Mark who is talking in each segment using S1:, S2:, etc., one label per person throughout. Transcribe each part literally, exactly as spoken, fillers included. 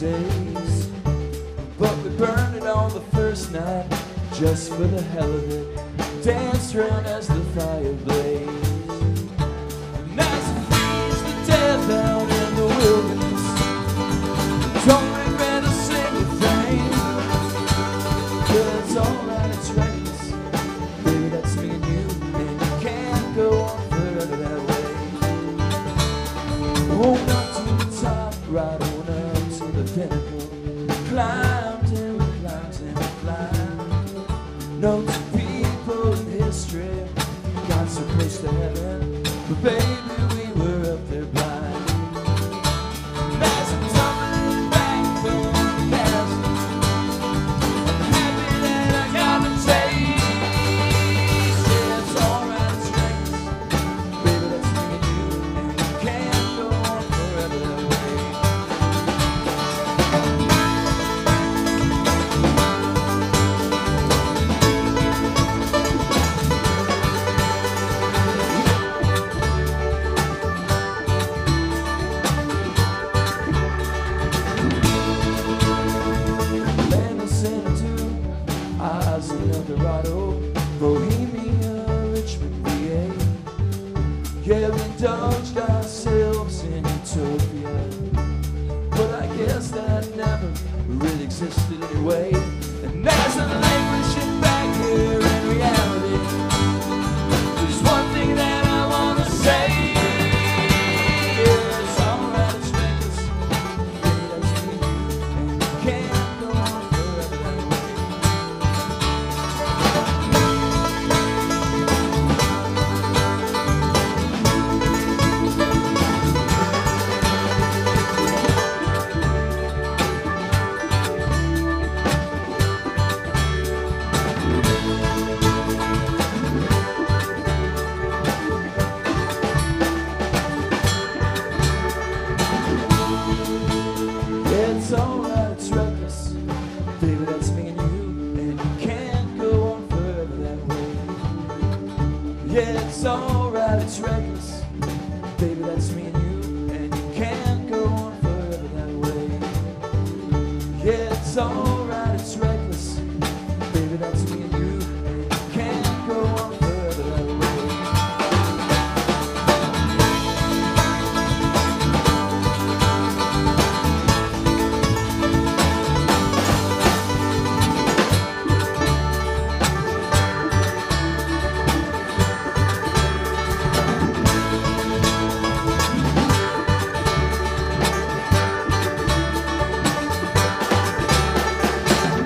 S1: days, but we burned it on the first night, just for the hell of it. Danced around as the fire blazed. And as it freezed to death out in the wilderness, don't regret a single thing. But it's alright, it's reckless. Baby, that's me and you, and you can't go on forever that way. Hold on to the top, right on up to the pinnacle. We climbed and we climbed and we climbed. No two people in history got so close to heaven, but baby, we were up there blind. As I'm tumbling back from the past, I'm happy that I got the taste. Yeah, it's alright, it's reckless. Baby, that's me and you, and you can't go on forever that way. Bohemia, Richmond, V A. Yeah, we indulged ourselves in utopia, but I guess that never really existed anyway. And as I'm languishing back here in reality, there's one thing that I want to say. Yeah, it's alright, it's reckless. Baby, that's me and you, and you can't go on forever that way. It's alright, it's reckless. Baby, that's me and you, and you can't go on forever that way. Yeah, it's alright, it's reckless. Baby, that's me and you, and you can't go on forever that way. Yeah, it's alright, it's reckless. Baby, that's me and you, and you can't go on forever that way.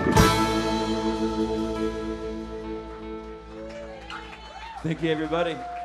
S1: Thank you, everybody.